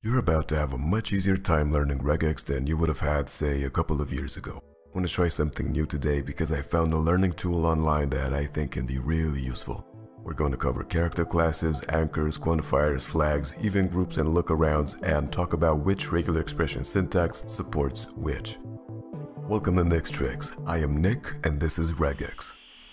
You're about to have a much easier time learning regex than you would have had, say, a couple of years ago. I want to try something new today because I found a learning tool online that I think can be really useful. We're going to cover character classes, anchors, quantifiers, flags, even groups and lookarounds, and talk about which regular expression syntax supports which. Welcome to Nick's Tricks. I am Nick and this is Regex.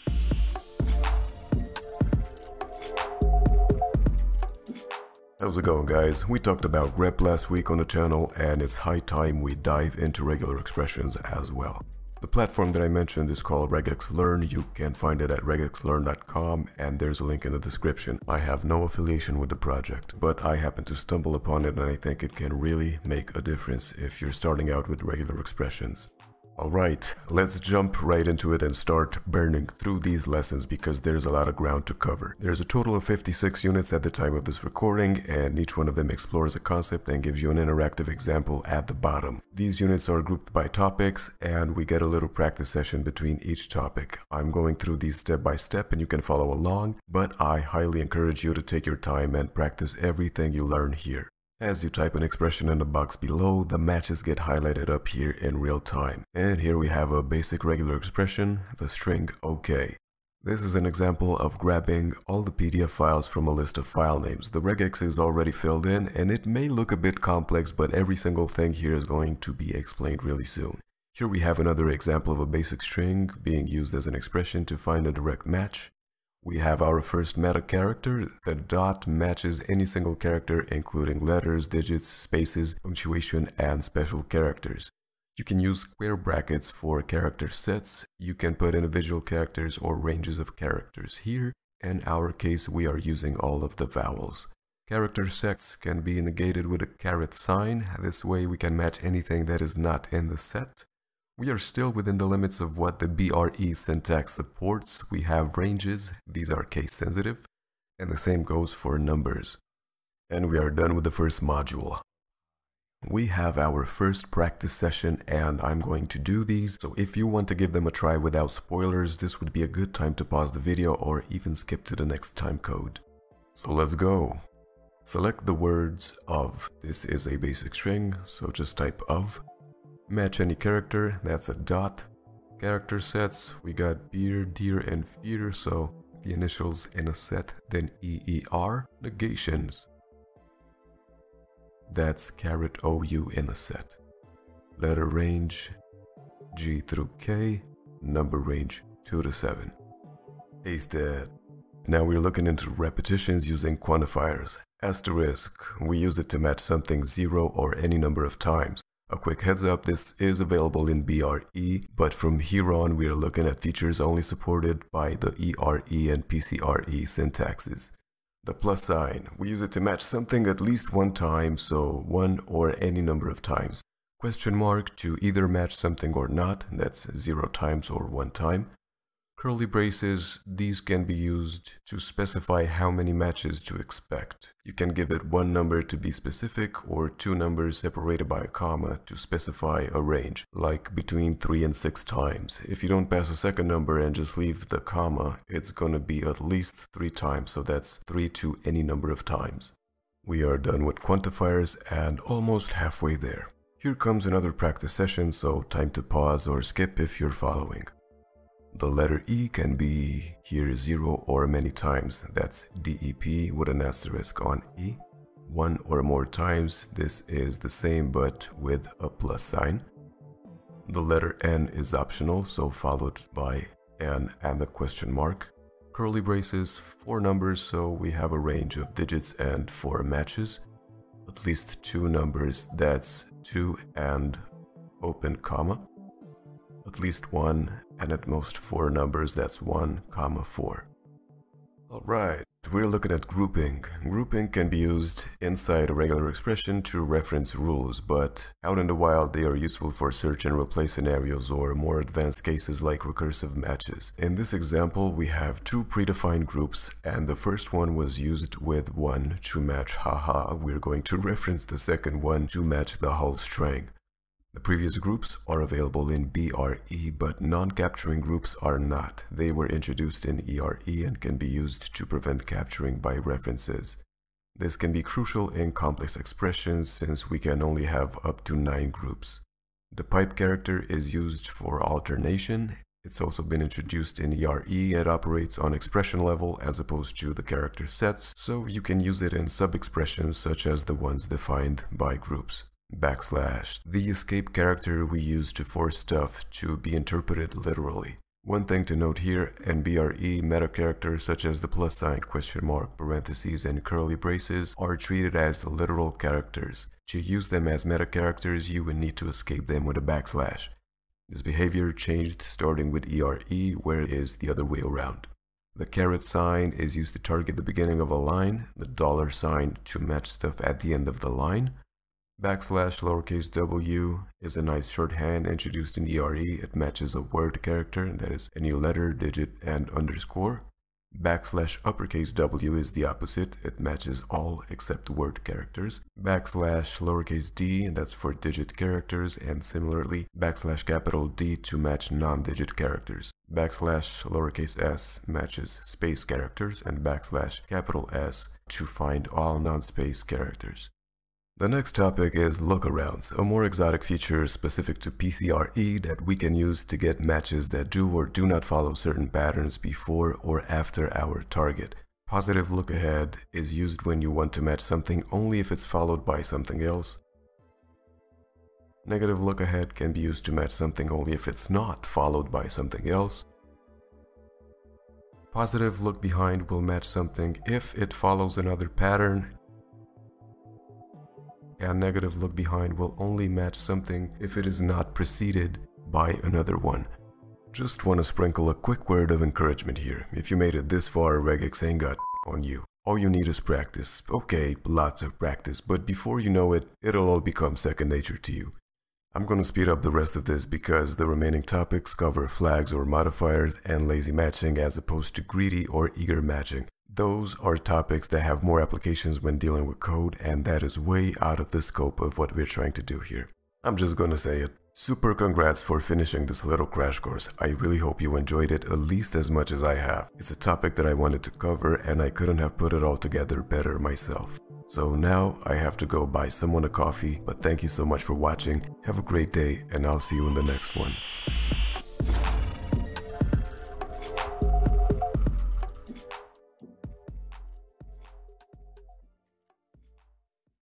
How's it going, guys? We talked about grep last week on the channel, and it's high time we dive into regular expressions as well. The platform that I mentioned is called RegexLearn. You can find it at RegexLearn.com, and there's a link in the description. I have no affiliation with the project, but I happened to stumble upon it and I think it can really make a difference if you're starting out with regular expressions. Alright, let's jump right into it and start burning through these lessons because there's a lot of ground to cover. There's a total of 56 units at the time of this recording, and each one of them explores a concept and gives you an interactive example at the bottom. These units are grouped by topics, and we get a little practice session between each topic. I'm going through these step by step and you can follow along, but I highly encourage you to take your time and practice everything you learn here. As you type an expression in the box below, the matches get highlighted up here in real time. And here we have a basic regular expression, the string OK. This is an example of grabbing all the PDF files from a list of file names. The regex is already filled in, and it may look a bit complex, but every single thing here is going to be explained really soon. Here we have another example of a basic string being used as an expression to find a direct match. We have our first meta character. The dot matches any single character, including letters, digits, spaces, punctuation, and special characters. You can use square brackets for character sets. You can put individual characters or ranges of characters here. In our case, we are using all of the vowels. Character sets can be negated with a caret sign. This way we can match anything that is not in the set. We are still within the limits of what the BRE syntax supports. We have ranges, these are case sensitive, and the same goes for numbers. And we are done with the first module. We have our first practice session, and I'm going to do these, so if you want to give them a try without spoilers, this would be a good time to pause the video or even skip to the next time code. So let's go. Select the words of. This is a basic string, so just type of. Match any character, that's a dot. Character sets, we got beer, deer, and fear, so the initials in a set, then EER. Negations, that's caret OU in a set. Letter range, G through K. Number range, 2 to 7. Paste it. Now we're looking into repetitions using quantifiers. Asterisk, we use it to match something 0 or any number of times. A quick heads up, this is available in BRE, but from here on we are looking at features only supported by the ERE and PCRE syntaxes. The plus sign, we use it to match something at least one time, so one or any number of times. Question mark to either match something or not, that's 0 times or 1 time. Curly braces, these can be used to specify how many matches to expect. You can give it one number to be specific or two numbers separated by a comma to specify a range, like between 3 and 6 times. If you don't pass a second number and just leave the comma, it's gonna be at least 3 times, so that's 3 to any number of times. We are done with quantifiers and almost halfway there. Here comes another practice session, so time to pause or skip if you're following. The letter E can be here 0 or many times, that's DEP with an asterisk on E. 1 or more times, this is the same but with a plus sign. The letter N is optional, so followed by N and the question mark. Curly braces, 4 numbers, so we have a range of digits and 4 matches. At least 2 numbers, that's 2 and open comma. At least 1 and at most 4 numbers, that's 1, 4. Alright, we're looking at grouping. Grouping can be used inside a regular expression to reference rules, but out in the wild they are useful for search and replace scenarios or more advanced cases like recursive matches. In this example we have 2 predefined groups, and the first one was used with 1 to match haha. We're going to reference the second one to match the whole string. The previous groups are available in BRE, but non-capturing groups are not. They were introduced in ERE and can be used to prevent capturing by references. This can be crucial in complex expressions since we can only have up to 9 groups. The pipe character is used for alternation. It's also been introduced in ERE. It operates on expression level as opposed to the character sets, so you can use it in sub-expressions such as the ones defined by groups. Backslash, the escape character we use to force stuff to be interpreted literally. One thing to note here, in BRE, meta characters such as the plus sign, question mark, parentheses, and curly braces are treated as literal characters. To use them as meta characters, you would need to escape them with a backslash. This behavior changed starting with ERE, where it is the other way around. The caret sign is used to target the beginning of a line, the dollar sign to match stuff at the end of the line. Backslash lowercase w is a nice shorthand introduced in ERE. It matches a word character, that is any letter, digit, and underscore. Backslash uppercase w is the opposite. It matches all except word characters. Backslash lowercase d, that's for digit characters, and similarly backslash capital D to match non-digit characters. Backslash lowercase s matches space characters, and backslash capital S to find all non-space characters. The next topic is Lookarounds, a more exotic feature specific to PCRE that we can use to get matches that do or do not follow certain patterns before or after our target. Positive look ahead is used when you want to match something only if it's followed by something else. Negative look ahead can be used to match something only if it's not followed by something else. Positive look behind will match something if it follows another pattern. And negative look behind will only match something if it is not preceded by another one. Just want to sprinkle a quick word of encouragement here. If you made it this far, Regex ain't got on you. All you need is practice. Okay, lots of practice, but before you know it, it'll all become second nature to you. I'm going to speed up the rest of this because the remaining topics cover flags or modifiers and lazy matching as opposed to greedy or eager matching. Those are topics that have more applications when dealing with code, and that is way out of the scope of what we're trying to do here. I'm just gonna say it. Super congrats for finishing this little crash course. I really hope you enjoyed it at least as much as I have. It's a topic that I wanted to cover and I couldn't have put it all together better myself. So now I have to go buy someone a coffee, but thank you so much for watching. Have a great day and I'll see you in the next one.